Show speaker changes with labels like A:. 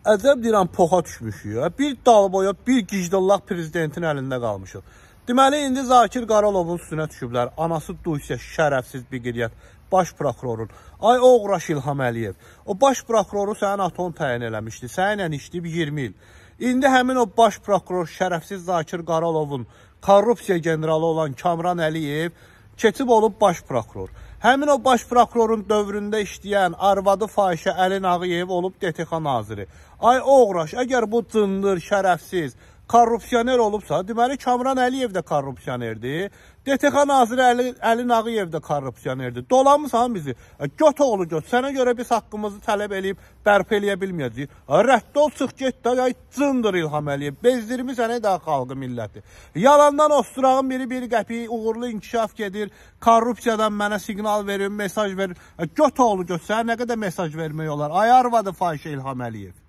A: əcəb deyirəm, poxa düşmüşük ya. Bir dalboya, bir gicdallaq prezidentin əlində qalmışıq. Deməli, indi Zakir Qaralovun üstünə düşüblər. Anası Duysiya şərəfsiz bir qiriyyət. Baş prokurorun. Ay Oğraş İlham Əliyev. O baş prokuroru sənin aton təyin eləmişdi. Səninlə işləyib 20 il. İndi həmin o baş prokuror şərəfsiz Zakir Qaralovun korrupsiya generalı olan Kamran Əliyev keçib olub baş prokuror. Həmin o baş prokurorun dövründə işləyən arvadı fahişə Əli Nağıyev olub DTX naziri. Ay Oğraş, əgər bu cındır, şərəfsiz, korrupsioner olubsa, deməli Kamran Əliyev də korrupsionerdir. DTX naziri Əli Nağıyev də korrupsionerdir. Dolamısan bizi. Göt oğlu göt. Sənə görə biz haqqımızı tələb eləyib bərpa eləyə bilməyəcəyik. Rədd ol, çıx get də, cındır İlham Əliyev. Bezdirmi sənə də xalqı milləti. Yalandan osturağın biri bir qəpiyi uğurlu inkişaf gedir. Korrupsiyadan mənə siqnal verir, mesaj verir. Göt oğlu göt. Sənə nə qədər mesaj vermək olar? Ay arvadı fahişə İlham Əliyev.